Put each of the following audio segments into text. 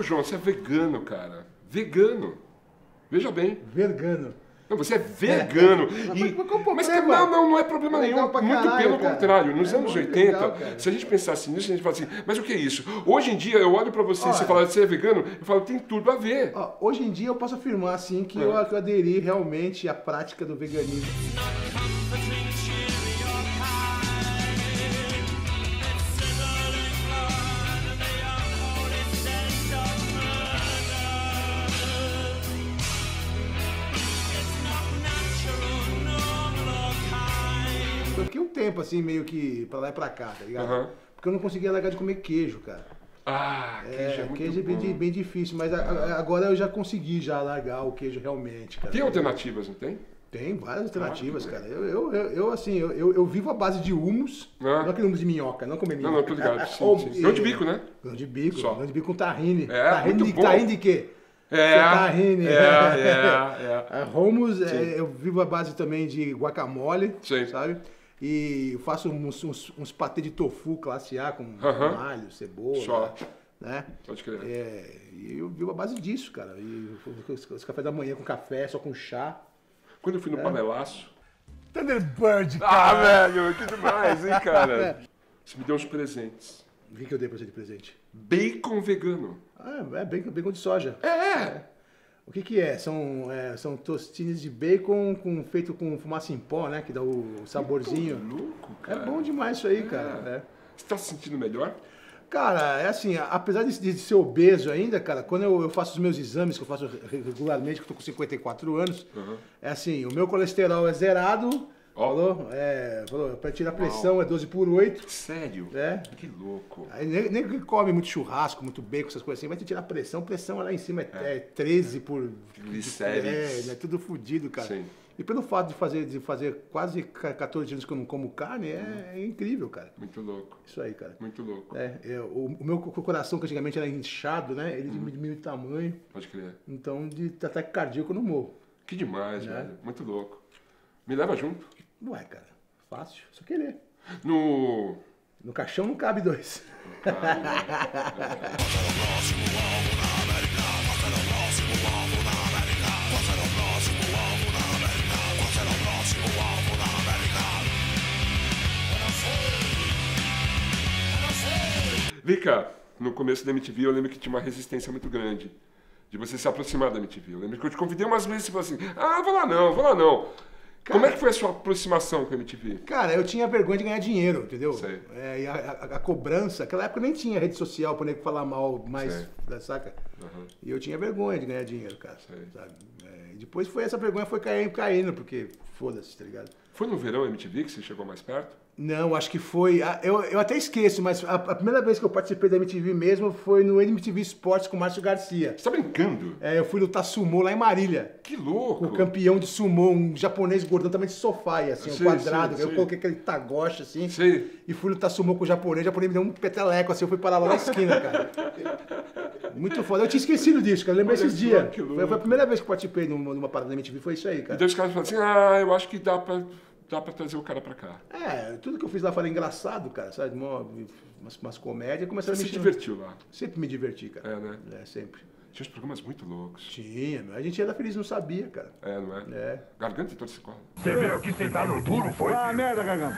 João, você é vegano, cara. Vegano. Veja bem. Vegano. Não, você é vegano. Mas não é problema nenhum. Muito pelo contrário. Nos anos 80, legal, se a gente pensasse nisso, a gente fala assim, mas o que é isso? Hoje em dia, eu olho pra você e você fala, você é vegano? Eu falo, tem tudo a ver. Hoje em dia eu posso afirmar, assim, que eu aderi realmente à prática do veganismo. Eu fiquei um tempo assim, meio que pra lá e pra cá, tá ligado? Porque eu não conseguia largar de comer queijo, cara. Queijo é muito queijo bom. é bem difícil, mas agora eu já consegui largar o queijo realmente, cara. Tem alternativas, não tem? Tem várias alternativas, cara. Eu vivo à base de hummus, não aquele hummus de minhoca, não comer minhoca. Não, tô ligado. Sim. Grão de bico, né? Grão de bico, Só. grão de bico com tahine. Muito bom. Tahine de quê? Tahine. Hummus, eu vivo à base também de guacamole, sabe? E eu faço uns patê de tofu classe A com alho, cebola, né? Pode crer. E eu vivo à base disso, cara. E os cafés da manhã com café, só com chá. Quando eu fui no Panelaço... Thunderbird, cara! Velho, que demais, hein, cara? Você me deu uns presentes. O que eu dei pra você de presente? Bacon vegano. Bacon de soja. O que é? São tostines de bacon feito com fumaça em pó, né? Que dá o saborzinho. Que louco, cara. É bom demais isso aí, cara. Você tá se sentindo melhor? Cara, é assim, apesar de ser obeso ainda, cara, quando eu faço os meus exames, que eu faço regularmente, que eu tô com 54 anos, é assim, o meu colesterol é zerado, falou, pra tirar a pressão é 12/8. Sério? Que louco. Aí nem que come muito churrasco, muito bacon, essas coisas assim, vai te tirar a pressão lá em cima é 13 por... Glicérides. É tudo fodido, cara. Sim. E pelo fato de fazer quase 14 anos que eu não como carne, é incrível, cara. Muito louco. Isso aí, cara. Muito louco. O meu coração, que antigamente era inchado, né? Ele diminui de tamanho. Pode crer. Então, de ataque cardíaco eu não morro. Que demais, velho. Muito louco. Me leva junto. Ué, cara. Fácil. Só querer. No caixão não cabe dois. Vem cá, no começo da MTV eu lembro que tinha uma resistência muito grande de você se aproximar da MTV. Eu lembro que eu te convidei umas vezes e você falou assim, vou lá não. Cara, como é que foi a sua aproximação com a MTV? Cara, eu tinha vergonha de ganhar dinheiro, entendeu? Sei. E a cobrança, naquela época nem tinha rede social pra nego falar mal mais, saca? E eu tinha vergonha de ganhar dinheiro, cara. Sabe? Depois essa vergonha foi caindo, porque foda-se, tá ligado? Foi no verão MTV que você chegou mais perto? Não, acho que foi... Eu até esqueço, mas a primeira vez que eu participei da MTV mesmo foi no MTV Sports com o Márcio Garcia. Você tá brincando? Eu fui lutar sumô lá em Marília. Que louco! Com o campeão de sumô, um japonês gordão também de sofá, assim, um quadrado. Eu coloquei aquele tagoche, assim, e fui lutar sumô com o japonês me deu um peteleco, assim, eu fui parar lá na esquina, cara. Muito foda. Eu tinha esquecido disso, cara. Eu lembrei esses dias. Foi a primeira vez que eu participei numa parada da MTV, foi isso aí, cara. Então os caras falaram assim, eu acho que dá pra trazer o cara pra cá. Tudo que eu fiz lá foi engraçado, cara, sabe? Umas comédias, começaram Você a me... se divertiu lá? Sempre me diverti, cara. Né? Sempre. Tinha uns programas muito loucos. Tinha, a gente era feliz, não sabia, cara. Não é? Garganta e torcicolo. Você veio aqui sentar no duro, foi? Merda, Garganta.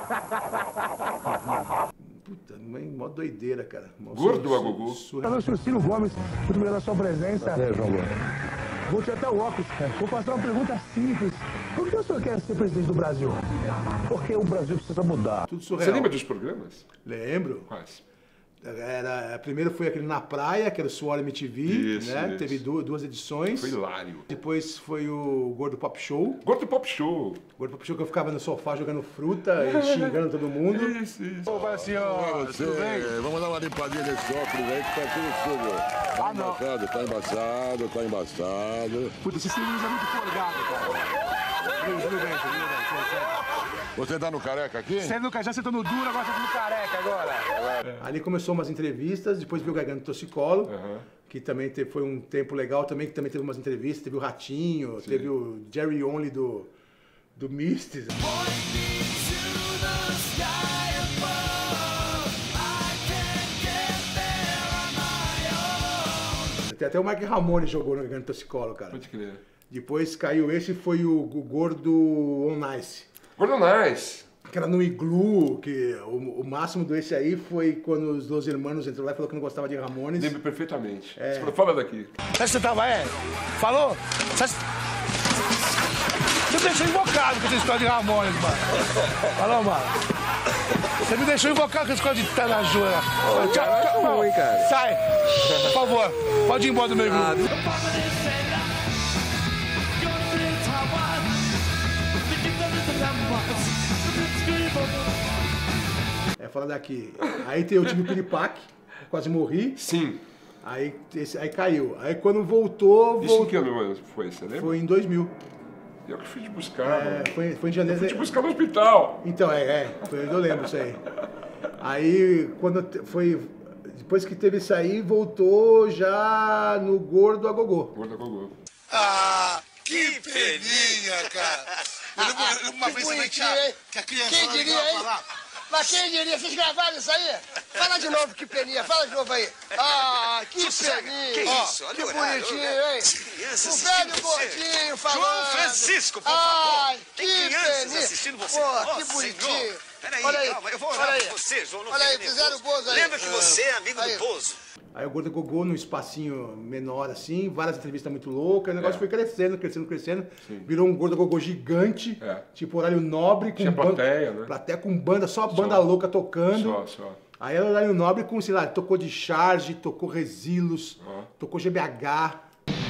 Puta, mó doideira, cara. Gordo a Gugu. Eu sou Ciro Gomes, muito obrigado pela sua presença. João Gomes. Vou tirar até o óculos. Vou fazer uma pergunta simples. Por que o senhor quer ser presidente do Brasil? Porque o Brasil precisa mudar. Tudo surreal. Você lembra dos programas? Lembro. Quais? Primeiro foi aquele Na Praia, que era o Suor MTV, né? Teve duas edições. Foi hilário. Depois foi o Gordo Pop Show. Gordo Pop Show. Gordo Pop Show que eu ficava no sofá jogando fruta e xingando todo mundo. Isso. Ô, senhor, tudo bem? Vamos dar uma limpadinha nesse óculos aí que tá tudo sujo. Tá embaçado. Puta, esse cilinho é muito folgado, cara. Tudo bem. Você tá no careca aqui? Você nunca já sentou no duro, agora você tá no careca agora. Ali começou umas entrevistas, depois veio o Garganta Toxicolo, que também foi um tempo legal também, que também teve umas entrevistas, teve o Ratinho, teve o Jerry Only do Mistes. Até o Mark Ramone jogou no Grande Toxicolo, cara. Pode crer. Depois caiu esse, foi o Gordo On Nice. Gordo Nice. Que era no Iglu, que o máximo desse aí foi quando os Los Hermanos entrou lá e falou que não gostava de Ramones. Lembro perfeitamente. Você falou, fala daqui. Você tava, falou? Você me deixou invocado com essa história de Ramones, mano. Falou, mano. Você me deixou invocado com essa história de Tanajura. Tchau, ruim, cara. Sai, por favor. Pode ir embora do meu Iglu. Fala daqui. Aí eu tive o Piripaque, quase morri. Sim. Aí caiu. Aí quando voltou... Isso em que ano foi, você lembra? Foi em 2000. Eu que fui te buscar. Foi em janeiro. Eu fui te buscar no hospital. Então, eu lembro isso aí. Aí, quando foi... Depois que teve isso aí, voltou já no Gordo a Gogô. Gordo a Gogô. Ah, que peninha, cara. Eu lembro uma vez também que a criança... Quem diria, hein? Mas quem diria? Vocês gravaram isso aí? Fala de novo, que peninha. Fala de novo aí. Ah, que peninha. Que isso? Olha que o horário, bonitinho, hein? Crianças O velho gordinho falando. João Francisco, por Ai, favor. que Tem crianças peninha. assistindo você. Pô, que bonitinho. Peraí, olha aí, calma. Eu vou olha orar aí. por você, João. Não Olha aí, fique fizeram o nervoso. Bozo aí. Lembra que você é amigo aí. do Bozo? Aí o Gordo Gogô num espacinho menor assim, várias entrevistas muito loucas, o negócio foi crescendo. Sim. Virou um Gordo Gogô gigante, tipo horário nobre, com tinha plateia, né? Plateia com banda, só banda louca tocando. Só. Aí era horário nobre com, sei lá, tocou de Charge, tocou Resilos, tocou GBH.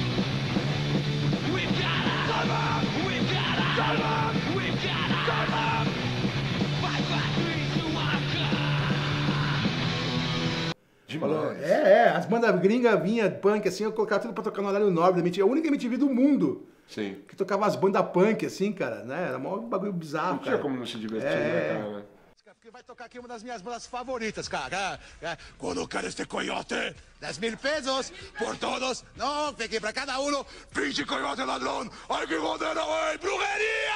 Demais. As bandas gringas vinham punk assim, eu colocava tudo pra tocar no horário nobre da MTV. A única MTV do mundo que tocava as bandas punk assim, cara, né? Era um bagulho bizarro, não cara. tinha como não se divertir, né, cara? Porque vai tocar aqui uma das minhas bandas favoritas, cara. Quando queres este coyote, 10,000 pesos por todos. No, peguei pra cada uno. Pinche coyote ladrón, hay que joder, güey, brujería!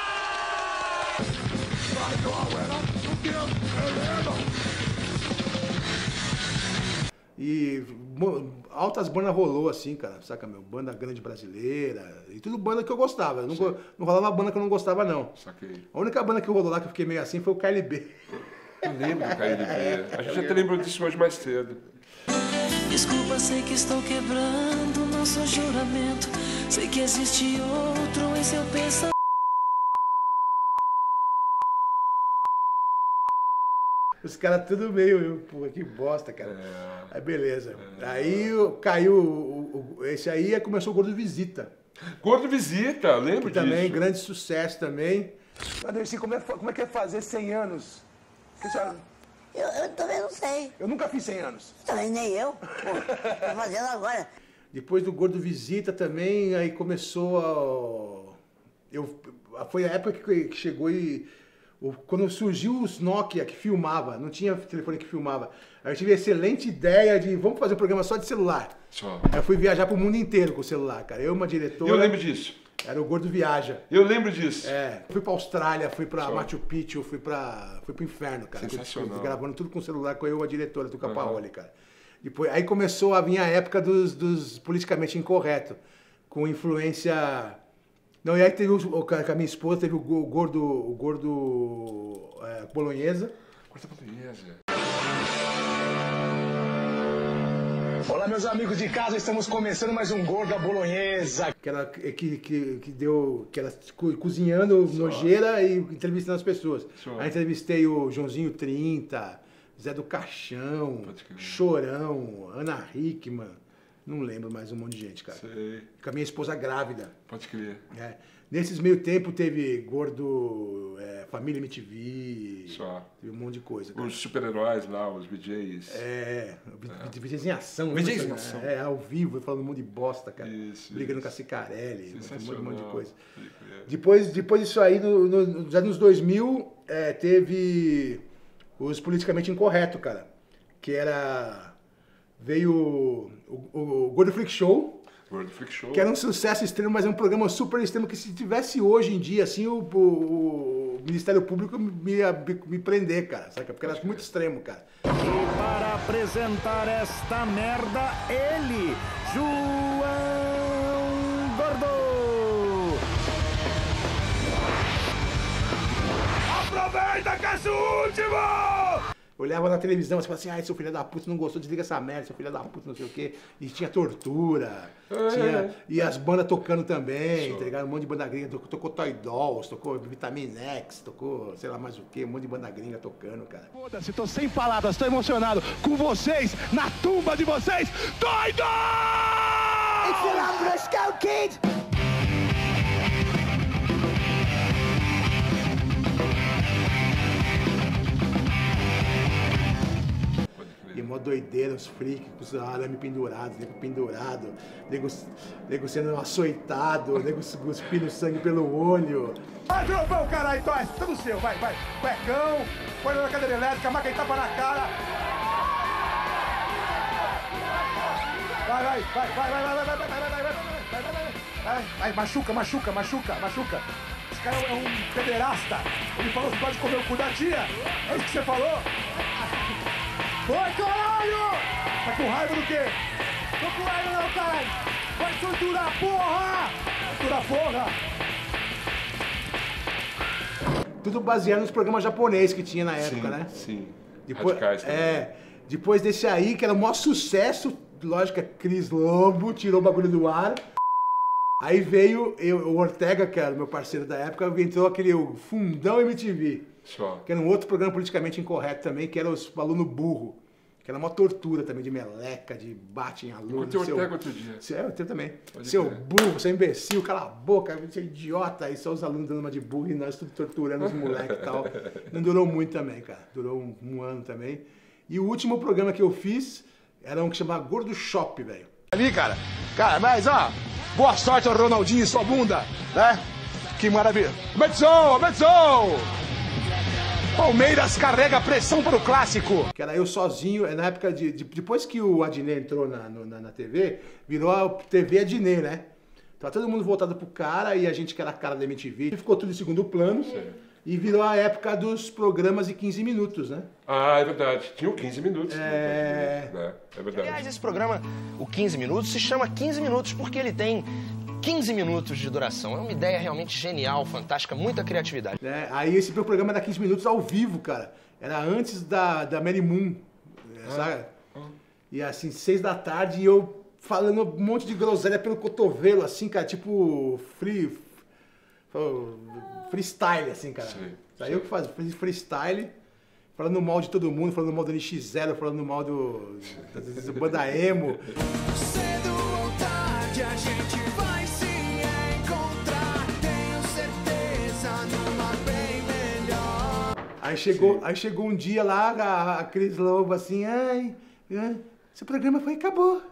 E altas bandas rolou assim, cara, saca, meu? Banda grande brasileira, e tudo banda que eu gostava. Não rolava uma banda que eu não gostava, não. Saquei. A única banda que rolou lá que eu fiquei meio assim foi o KLB. Eu lembro do KLB. A gente até lembrou disso hoje mais cedo. Desculpa, sei que estou quebrando nosso juramento. Sei que existe outro em seu pensamento. Os caras tudo meio, pô, que bosta, cara. Aí beleza. Aí caiu esse aí começou o Gordo Visita. Gordo Visita, lembro que também, disso. grande sucesso também. Anderson, como é que é fazer 100 anos? Eu também não sei. Eu nunca fiz 100 anos. Também nem eu. Pô, tô fazendo agora. Depois do Gordo Visita também, aí começou foi a época que chegou quando surgiu os Nokia que filmava, não tinha telefone que filmava. Aí eu tive a excelente ideia de, vamos fazer um programa só de celular. Aí eu fui viajar pro mundo inteiro com o celular, cara. Eu, uma diretora... Eu lembro disso. Era o Gordo Viaja. Eu lembro disso. Fui pra Austrália, fui pra Machu Picchu, fui pro inferno, cara. Sensacional. Fui gravando tudo com o celular, com eu, a diretora do Capaoli, cara. Depois, aí começou a vir a época dos politicamente incorretos, com influência... Não, e aí teve com a minha esposa, teve o Gordo Bolonhesa. Gordo Bolonhesa. Olá, meus amigos de casa, estamos começando mais um Gordo Bolonhesa. Que ela cozinhando nojeira e entrevistando as pessoas. Aí entrevistei o Joãozinho 30, Zé do Caixão, Chorão, Ana Hickman. Não lembro mais um monte de gente, cara. Sei. Com a minha esposa grávida. Pode crer. Nesses meio tempo teve Gordo, Família MTV. Teve um monte de coisa. Cara. Os super-heróis lá, os VJs. VJs em ação. VJs em ação. Ao vivo, falando um monte de bosta, cara. Brigando com a Cicarelli. Um monte de coisa. Depois disso aí, nos anos 2000, teve os politicamente incorretos, cara. Que era... Veio o Gordo Freak Show. Gordo Freak Show. Que era um sucesso extremo, mas é um programa super extremo que se tivesse hoje em dia, assim, o Ministério Público me prender, cara, saca? Porque era muito extremo, cara. E para apresentar esta merda, ele, João Gordo. Aproveita que é o último! Eu olhava na televisão, você falava assim, ai, seu filho da puta, não gostou, desliga essa merda, seu filho da puta, não sei o quê. E tinha tortura, e as bandas tocando também, tá ligado? Um monte de banda gringa, tocou Toy Dolls, tocou Vitamina X, tocou sei lá mais o quê, um monte de banda gringa tocando, cara. Foda-se, tô sem palavras, tô emocionado com vocês, na tumba de vocês, Toy Dolls! It's the Lambrusco Kid! E mó doideira, os freaks, com os arame pendurados, nego pendurado, nego sendo açoitado, nego cuspindo sangue pelo olho. Vai, trovão, caralho, Toy, tudo seu, vai, cuecão, põe na cadeira elétrica, marca e tapa na cara. Vai, machuca. Esse cara é um pederasta. Ele falou que pode comer o cu da tia. É isso que você falou? Vai, caralho! Tá com raiva do quê? Tô com raiva não, caralho! Vai torturar, porra! Torturar, porra! Tudo baseado nos programas japoneses que tinha na época, né? Sim, depois, radicais também. Depois desse aí, que era o maior sucesso, lógico, Cris Lobo tirou o bagulho do ar. Aí veio o Ortega, que era meu parceiro da época, entrou aquele Fundão MTV. Só. Que era um outro programa politicamente incorreto também, que era os alunos burro. Que era uma tortura também, de meleca, de bate em aluno. Eu tenho Ortega outro dia. Eu tenho também. Seu burro, seu imbecil, cala a boca, seu idiota. Aí só os alunos dando uma de burro e nós tudo torturando os moleques e tal. Não durou muito também, cara. Durou um ano também. E o último programa que eu fiz era um que chamava Gordo Shop, velho. Ali, cara, mas ó, boa sorte ao Ronaldinho e sua bunda, né? Que maravilha. Benção! Palmeiras carrega a pressão para o clássico. Que era eu sozinho, na época depois que o Adnet entrou na TV, virou a TV Adnet, né? Então todo mundo voltado pro cara e a gente que era a cara da MTV, ficou tudo em segundo plano. Sim. E virou a época dos programas de 15 minutos, né? Ah, é verdade. Tinha 15 minutos. É verdade. Aliás, esse programa, o 15 Minutos, se chama 15 Minutos porque ele tem 15 minutos de duração. É uma ideia realmente genial, fantástica, muita criatividade. Aí esse meu programa era 15 minutos ao vivo, cara. Era antes da Mary Moon, sabe? E assim, 6 da tarde, e eu falando um monte de groselha pelo cotovelo, assim, cara, tipo freestyle, assim, cara. Aí eu que fazia freestyle, falando mal de todo mundo, falando mal do NX0, falando mal do banda emo. Cedo ou tarde a gente vai se encontrar, tenho certeza, numa bem melhor. Aí chegou um dia lá, a Cris Lobo assim, seu programa acabou.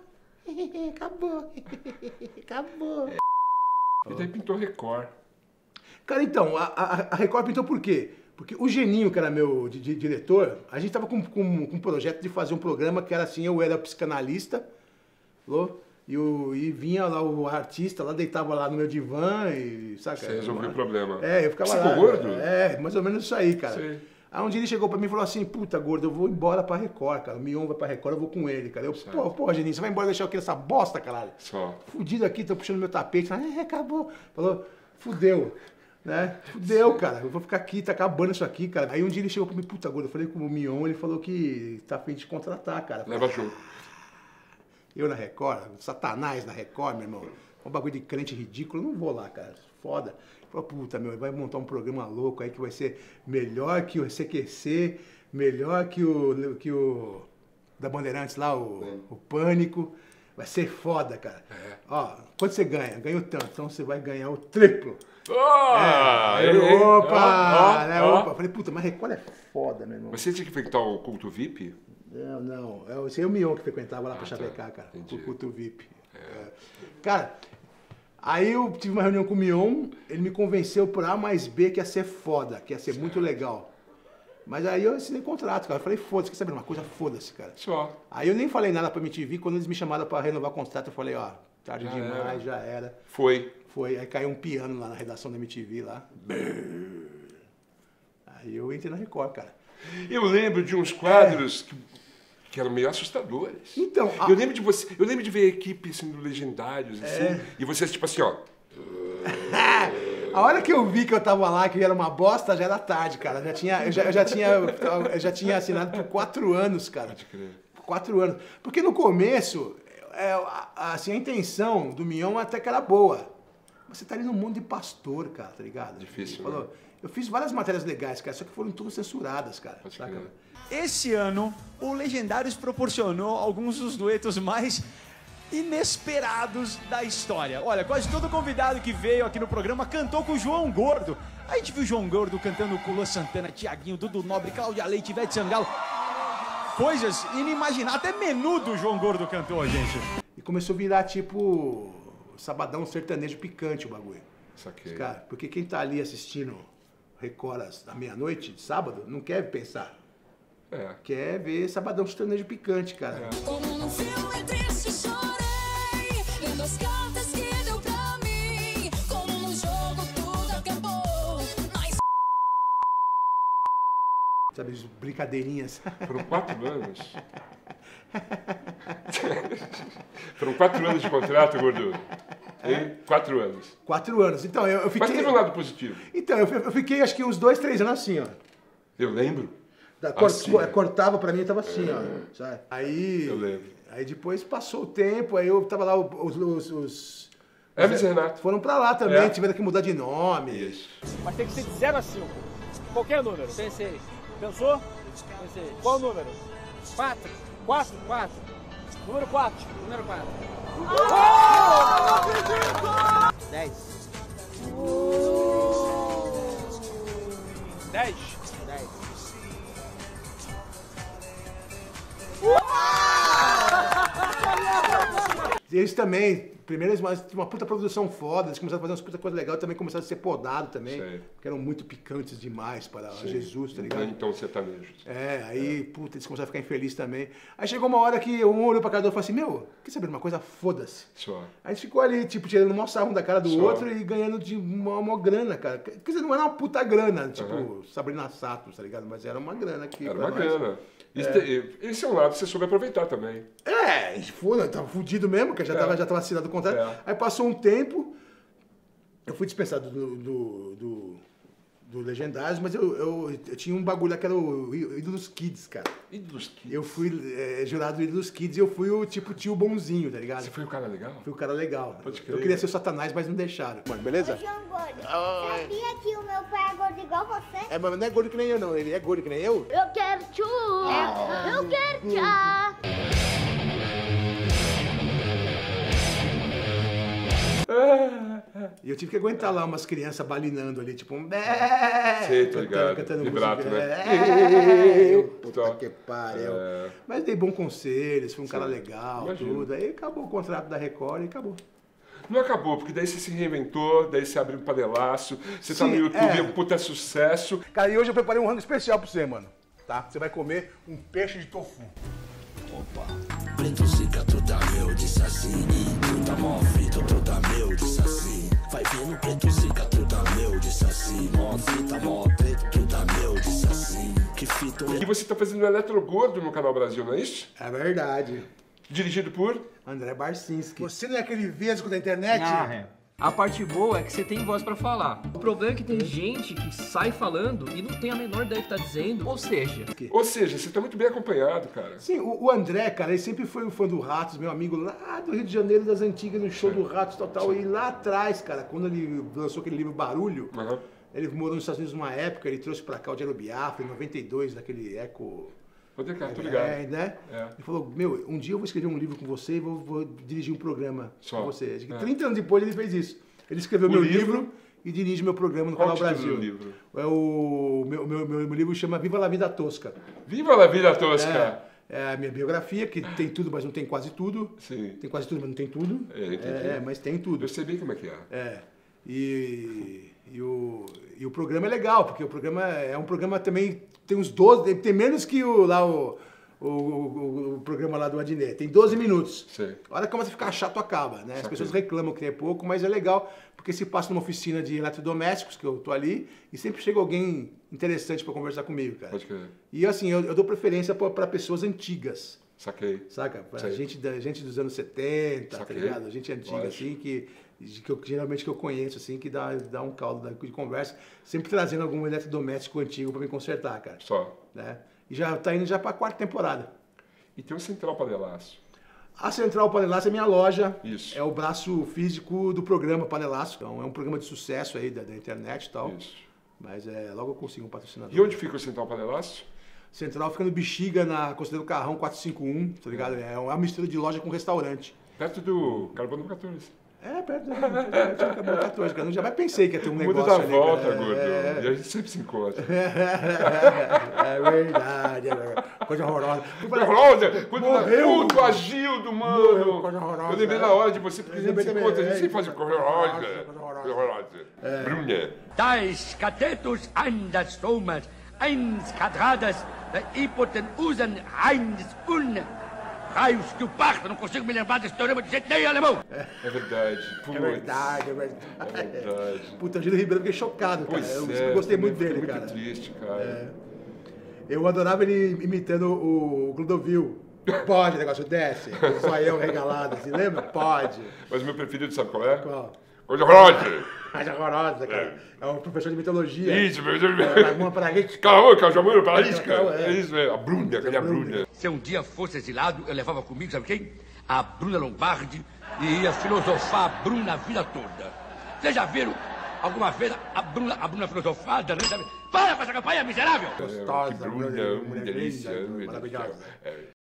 Acabou. E daí pintou Record. Cara, então, a Record pintou por quê? Porque o Geninho, que era meu diretor, a gente tava com um projeto de fazer um programa que era assim, eu era psicanalista, e vinha lá o artista, lá deitava lá no meu divã e, saca? Você resolveu o problema. Eu ficava lá. Gordo? Mais ou menos isso aí, cara. Sim. Aí um dia ele chegou pra mim e falou assim, puta, gordo, eu vou embora pra Record, cara. O Mion vai pra Record, eu vou com ele, cara. Pô, Geninho, você vai embora deixar eu aqui nessa bosta, caralho? Fudido aqui, tô puxando meu tapete. Acabou. Falou, fudeu. Né? Fudeu, cara. Eu vou ficar aqui, tá acabando isso aqui, cara. Aí um dia ele chegou pra mim, puta, gordo, eu falei com o Mion, ele falou que tá a fim de contratar, cara. Leva junto. Eu na Record, Satanás na Record, meu irmão. Um bagulho de crente ridículo, eu não vou lá, cara. Foda. Ele falou, puta, meu, vai montar um programa louco aí que vai ser melhor que o CQC, melhor que o da Bandeirantes lá, o Pânico. Vai ser foda, cara. Ó, quanto você ganha? Ganho tanto, então você vai ganhar o triplo. Opa! Falei, puta, mas Record é foda, meu irmão. Você tinha que frequentar o culto VIP? Não. Esse é o Mion que frequentava lá pra Chapecar, cara. O culto VIP. Cara, aí eu tive uma reunião com o Mion, ele me convenceu por A mais B que ia ser foda, que ia ser muito legal. Mas aí eu assinei contrato, cara. Eu falei, foda-se, quer saber uma coisa? Foda-se, cara. Aí eu nem falei nada pra MTV, quando eles me chamaram pra renovar o contrato, eu falei, tarde demais, já era. Foi. Aí caiu um piano lá na redação da MTV lá. E eu entrei na Record, cara. Eu lembro de uns quadros que eram meio assustadores. Então, eu lembro de ver a equipe sendo legendários, assim, e vocês, tipo assim, ó... A hora que eu vi que eu tava lá, que era uma bosta, já era tarde, cara. Eu já tinha assinado por 4 anos, cara. Pode crer. Por 4 anos. Porque no começo, assim, a intenção do Mion até que era boa. Você tá ali num mundo de pastor, cara, tá ligado? Difícil, falou, né? Eu fiz várias matérias legais, cara, só que foram todas censuradas, cara. Saca? Esse ano, o Legendários proporcionou alguns dos duetos mais inesperados da história. Olha, quase todo convidado que veio aqui no programa cantou com o João Gordo. A gente viu o João Gordo cantando com o Luan Santana, Tiaguinho, Dudu Nobre, Cláudia Leite, Ivete Sangalo. Coisas inimagináveis. Até Menudo o João Gordo cantou, gente. E começou a virar, tipo, sabadão sertanejo picante o bagulho. Saquei. Cara, porque quem tá ali assistindo Record à meia-noite, de sábado, não quer pensar. Quer ver sabadão sertanejo picante, cara. Como num filme triste chorei, lendo as cartas que deu pra mim. Como no jogo tudo acabou, mas... Sabe, brincadeirinhas. Foram 4 anos. Foram 4 anos de contrato, Gordo. 4 anos. 4 anos. Então, eu fiquei... Mas teve um lado positivo. Então, eu fiquei acho que uns 2, 3 anos assim, ó. Eu lembro. Cortava pra mim e tava assim, ó. Sabe? Aí... Eu lembro. Aí depois passou o tempo, aí eu tava lá, os Hermes e Renato. foram pra lá também, tiveram que mudar de nome. Isso. Mas tem que ser de 0 a 5. Qualquer número. Pensei. Pensou? Pensei. Qual número? 4. 4? 4. Número 4. Número 4. Não acredito! 10. 10. 10. Eles também, primeiro eles tinham uma puta produção foda, eles começaram a fazer umas puta coisa legal, também começaram a ser podados também, porque eram muito picantes demais para Jesus, tá ligado? Então sertanejo. Aí, puta, eles começaram a ficar infelizes também. Aí chegou uma hora que um olhou pra cara do outro e falou assim, meu, quer saber de uma coisa? Foda-se. Só. Aí a gente ficou ali, tipo, tirando um sarro da cara do outro e ganhando de uma grana, cara. Quer dizer, não era uma puta grana, tipo, Sabrina Sato, tá ligado? Mas era uma grana aqui. Era uma grana. Esse é um lado que você soube aproveitar também. Tava fudido mesmo, que já tava assinado o contrato. Aí passou um tempo, eu fui dispensado do Legendários, mas eu tinha um bagulho lá que era o Ídolos Kids, cara. Ídolos Kids? Eu fui jurado do Ídolos Kids e eu fui o tipo tio bonzinho, tá ligado? Você foi o cara legal? Fui o cara legal. Pode crer. Eu queria ser o Satanás, mas não deixaram. Mano, beleza? Ô, João Gordo, sabia que o meu pai é gordo igual você? Mas não é gordo que nem eu, não. Ele é gordo que nem eu? Eu quero tchu! Eu quero tchá! E eu tive que aguentar lá umas crianças balinando ali, tipo um... Sei, tô ligado. Cantando vibrato, música. Né? Puta que pariu. Mas dei bom conselhos, fui um cara legal, tudo. Aí acabou o contrato da Record e acabou. Não acabou, porque daí você se reinventou, daí você abriu um panelaço, você tá no YouTube, um puta sucesso. Cara, e hoje eu preparei um rango especial pra você, mano. Tá? Você vai comer um peixe de tofu. Opa. Preto zica, toda meu, disse assim. Toda mó fita, toda meu, disse assim. Vai vendo preto zica, toda meu, disse assim. Mó fita, mó preto, toda meu, disse assim. Que fita. E você tá fazendo Eletro Gordo no Canal Brasil, não é isso? É verdade. Dirigido por? André Barcinski. Você não é aquele vesgo da internet? A parte boa é que você tem voz pra falar. O problema é que tem gente que sai falando e não tem a menor ideia do que tá dizendo. Ou seja, você tá muito bem acompanhado, cara. Sim, o André, cara, ele sempre foi um fã do Ratos, meu amigo lá do Rio de Janeiro, das antigas, no show do Ratos total. E lá atrás, cara, quando ele lançou aquele livro Barulho, ele morou nos Estados Unidos numa época, ele trouxe pra cá o Diário Biafra, em 92, naquele Eco... Pode cá, tô ligado. Né? Ele falou, meu, um dia eu vou escrever um livro com você e vou dirigir um programa com você. 30 anos depois ele fez isso. Ele escreveu meu livro e dirige meu programa no Canal Brasil. O livro? Meu livro chama Viva la Vida Tosca. Viva la Vida Tosca! É a minha biografia, que tem tudo, mas não tem quase tudo. Sim. Tem quase tudo, mas não tem tudo. Mas tem tudo. Eu sei bem como é que é. E o programa é legal, porque o programa é um programa também, tem uns 12, tem menos que o o programa lá do Adnet. Tem 12 minutos. Sim. A hora que começa a ficar chato, acaba, né? As pessoas reclamam que é pouco, mas é legal, porque se passa numa oficina de eletrodomésticos, que eu tô ali, e sempre chega alguém interessante para conversar comigo, cara. Pode crer. E assim, eu dou preferência para pessoas antigas. Saquei. Saca? Pra gente dos anos 70, Saquei. Tá ligado? Gente antiga, assim, que geralmente eu conheço, assim, que dá um caldo de conversa, sempre trazendo algum eletrodoméstico antigo para me consertar, cara. Só. Né? E já tá indo já pra 4ª temporada. E tem o Central Panelaço. A Central Panelaço é minha loja. Isso. É o braço físico do programa Panelaço. Então é um programa de sucesso aí da internet e tal. Isso. Mas logo eu consigo um patrocinador. E onde fica o Central Panelaço? Central fica no Bexiga, na Conselheiro Carrão 451, tá ligado? É uma mistura de loja com restaurante. Perto do Carbono 14. Perto do Carbono 14, cara. Eu jamais pensei que ia ter um negócio muda da ali, volta, cara. gordo. E a gente sempre se encontra. É verdade. Coisa horrorosa. Coisa horrorosa. Morreu. Puto, Agildo, mano. Morreu, coisa horrorosa. Eu lembrei na hora de você, porque a gente se encontra. A gente sempre faz coisa horrorosa. Bruna. Das Kadetus an das Thomas, 1 quadradas, da hipotenusen Heinz raios que o parto, não consigo me lembrar desse teorema de jeito nem alemão. É verdade. É verdade. Puta, o Gino Ribeiro, eu fiquei chocado, cara. Eu gostei muito dele, cara. Muito triste, cara. Eu adorava ele imitando o Clodovil. Pode, negócio desce. Só eu regalado, assim, lembra? Pode. Mas o meu preferido, sabe qual é? Qual? Coisa horrorosa. Coisa horrorosa, cara. É um professor de mitologia. Isso, professor de mitologia. Paralítica. Calma, paralítica. É isso, a Bruna, cadê a Bruna? Se eu um dia fosse exilado, eu levava comigo, sabe quem? A Bruna Lombardi e ia filosofar a Bruna a vida toda. Vocês já viram alguma vez a Bruna filosofada, né? Para com essa campanha miserável! Gostosa, que Bruna, uma delícia. Maravilhosa.